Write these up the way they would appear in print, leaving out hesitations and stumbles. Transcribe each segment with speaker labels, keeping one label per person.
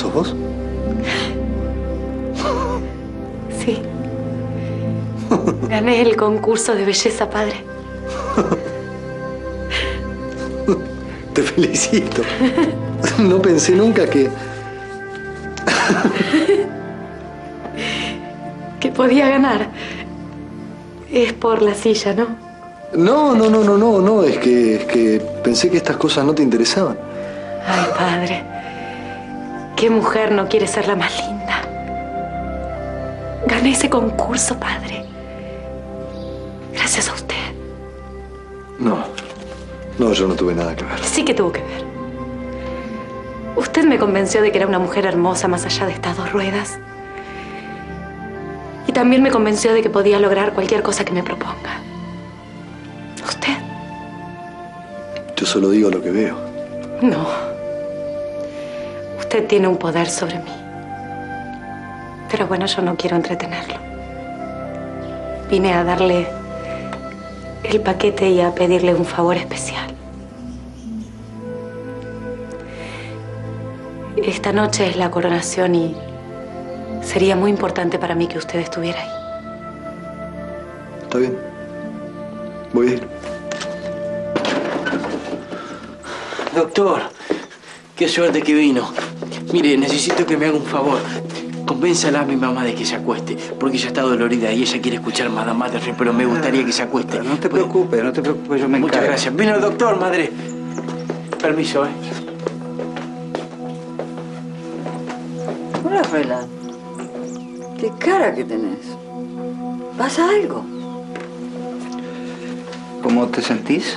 Speaker 1: ¿Sos vos?
Speaker 2: Sí. Gané el concurso de belleza, padre.
Speaker 1: Te felicito. No pensé nunca que
Speaker 2: podía ganar. Es por la silla, ¿no?
Speaker 1: No. Es que pensé que estas cosas no te interesaban.
Speaker 2: Ay, padre. ¿Qué mujer no quiere ser la más linda? Gané ese concurso, padre. Gracias a usted.
Speaker 1: No, yo no tuve nada que ver.
Speaker 2: Sí que tuvo que ver. Usted me convenció de que era una mujer hermosa más allá de estas 2 ruedas. Y también me convenció de que podía lograr cualquier cosa que me proponga. ¿Usted?
Speaker 1: Yo solo digo lo que veo.
Speaker 2: No. Usted tiene un poder sobre mí. Pero bueno, yo no quiero entretenerlo. Vine a darle el paquete y a pedirle un favor especial. Esta noche es la coronación y sería muy importante para mí que usted estuviera ahí.
Speaker 1: Está bien. Voy a ir.
Speaker 3: Doctor, qué suerte que vino. Mire, necesito que me haga un favor. Convénzala a mi mamá de que se acueste, porque ella está dolorida y ella quiere escuchar Madame Matterhorn, pero me gustaría que se acueste.
Speaker 4: No te preocupes, yo me encargo.
Speaker 3: Muchas gracias. Vino el doctor, madre. Permiso,
Speaker 5: Hola, Froilán. ¿Qué cara que tenés? ¿Pasa algo?
Speaker 4: ¿Cómo te sentís?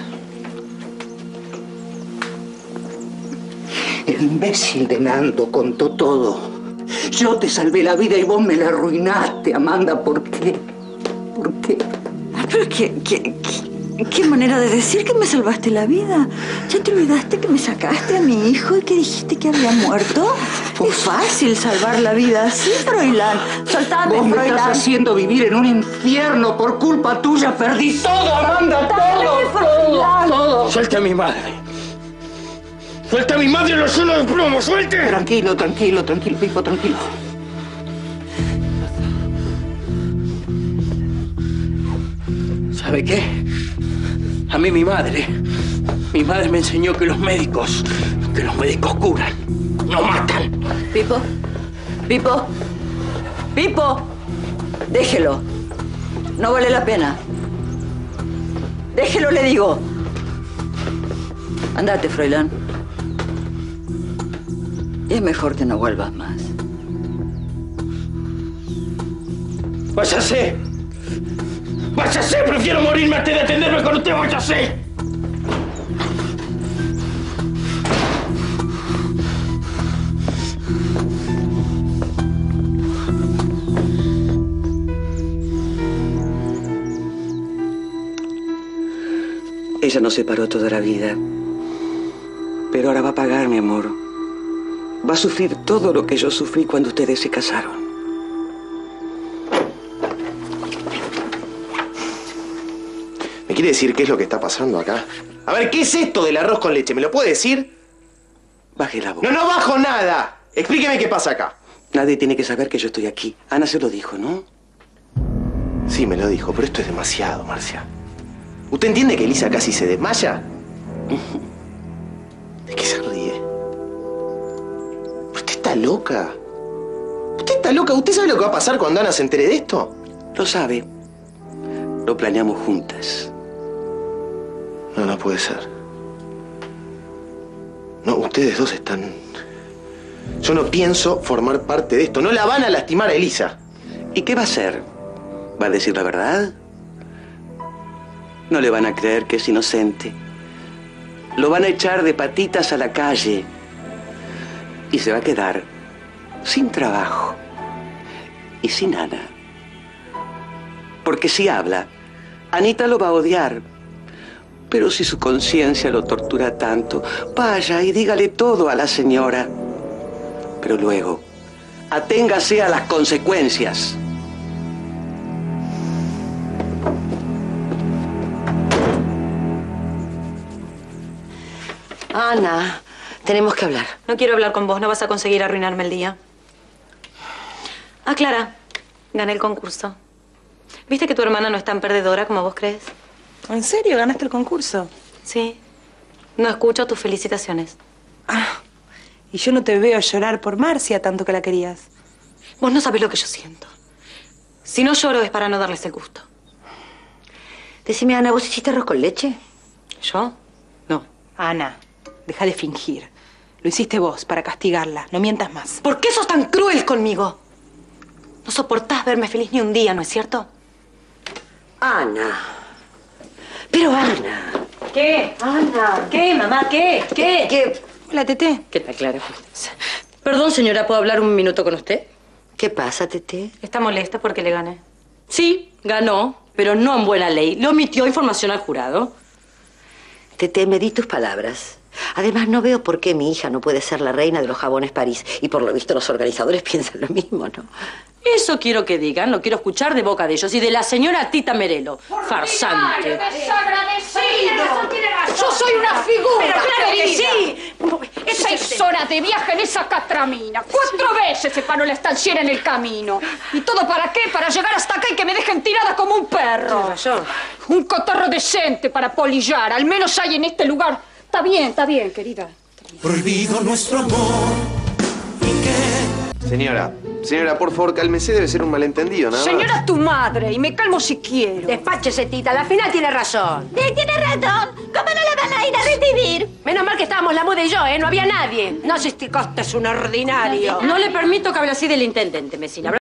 Speaker 4: El imbécil de Nando contó todo. Yo te salvé la vida y vos me la arruinaste, Amanda. ¿Por qué? ¿Por qué?
Speaker 5: ¿Pero qué manera de decir que me salvaste la vida? ¿Ya te olvidaste que me sacaste a mi hijo y que dijiste que había muerto? Es fácil salvar la vida así, Froilán. Soltame,
Speaker 4: Vos me
Speaker 5: Froilán.
Speaker 4: estás haciendo vivir en un infierno. Por culpa tuya perdí todo, Amanda. Todo.
Speaker 3: Suelta a mi madre. ¡Suelta a mi madre los suelos de plomo! ¡Suelte!
Speaker 4: Tranquilo, Pipo, tranquilo.
Speaker 3: ¿Sabe qué? A mí mi madre me enseñó que los médicos curan, no matan.
Speaker 5: Pipo, déjelo. No vale la pena. Déjelo, le digo. Andate, Froilán. Es mejor que no vuelvas más.
Speaker 3: ¡Váyase! ¡Váyase! ¡Prefiero morirme antes de atenderme con usted! ¡Váyase!
Speaker 6: Ella nos separó toda la vida. Pero ahora va a pagar, mi amor. Va a sufrir todo lo que yo sufrí cuando ustedes se casaron.
Speaker 7: ¿Me quiere decir qué es lo que está pasando acá? A ver, ¿qué es esto del arroz con leche? ¿Me lo puede decir?
Speaker 6: Baje la voz.
Speaker 7: No bajo nada. Explíqueme qué pasa acá.
Speaker 6: Nadie tiene que saber que yo estoy aquí. Ana se lo dijo, ¿no?
Speaker 7: Sí, me lo dijo, pero esto es demasiado, Marcia. ¿Usted entiende que Elisa casi se desmaya? ¿De qué se ríe? ¿Usted está loca? ¿Usted está loca? ¿Usted sabe lo que va a pasar cuando Ana se entere de esto?
Speaker 6: Lo sabe. Lo planeamos juntas.
Speaker 7: No puede ser. No, ustedes dos están... Yo no pienso formar parte de esto. No la van a lastimar a Elisa.
Speaker 6: ¿Y qué va a hacer? ¿Va a decir la verdad? No le van a creer que es inocente. Lo van a echar de patitas a la calle. Y se va a quedar sin trabajo. Y sin Ana. Porque si habla, Anita lo va a odiar. Pero si su conciencia lo tortura tanto, vaya y dígale todo a la señora. Pero luego, aténgase a las consecuencias.
Speaker 8: Ana, Tenemos que hablar.
Speaker 2: No quiero hablar con vos, no vas a conseguir arruinarme el día. Ah, Clara, gané el concurso. ¿Viste que tu hermana no es tan perdedora como vos crees?
Speaker 9: ¿En serio? ¿Ganaste el concurso?
Speaker 2: Sí. No escucho tus felicitaciones.
Speaker 9: Ah, y yo no te veo llorar por Marcia tanto que la querías.
Speaker 2: Vos no sabés lo que yo siento. Si no lloro es para no darles el gusto.
Speaker 8: Decime, Ana, ¿vos hiciste arroz con leche?
Speaker 2: ¿Yo? No.
Speaker 9: Ana, deja de fingir. Lo hiciste vos para castigarla. No mientas más.
Speaker 2: ¿Por qué sos tan cruel conmigo? No soportás verme feliz ni un día, ¿no es cierto?
Speaker 8: Ana. Pero Ana.
Speaker 2: ¿Qué?
Speaker 8: Ana.
Speaker 2: ¿Qué, mamá? ¿Qué?
Speaker 8: ¿Qué?
Speaker 9: Hola, Tete.
Speaker 8: ¿Qué tal, Clara?
Speaker 10: Perdón, señora, ¿puedo hablar un minuto con usted?
Speaker 8: ¿Qué pasa, Tete?
Speaker 2: Está molesta porque le gané.
Speaker 10: Sí, ganó, pero no en buena ley. Le omitió información al jurado.
Speaker 8: Tete, medí tus palabras. Además, no veo por qué mi hija no puede ser la reina de los jabones París. Y por lo visto los organizadores piensan lo mismo, ¿no?
Speaker 10: Eso quiero que digan, lo quiero escuchar de boca de ellos y de la señora Tita Merelo. Farsante.
Speaker 11: ¡Desagradecido! ¡Yo soy una figura!
Speaker 2: ¡Pero claro que sí!
Speaker 11: 6 horas de viaje en esa catramina. 4 veces se paró la estanciera en el camino. ¿Y todo para qué? Para llegar hasta acá y que me dejen tirada como un perro. Un cotorro decente para polillar. Al menos hay en este lugar. Está bien, querida.
Speaker 12: Prohibido nuestro amor.
Speaker 7: Señora, por favor, cálmese, debe ser un malentendido, nada más.
Speaker 11: Señora, tu madre, y me calmo si quiero.
Speaker 13: Despáchese, Tita, al final tiene razón.
Speaker 14: Tiene razón. ¿Cómo no la van a ir a recibir?
Speaker 13: Menos mal que estábamos la muda y yo, ¿eh? No había nadie. No sé, este coste es un ordinario.
Speaker 10: No le permito que hable así del intendente, Mesina.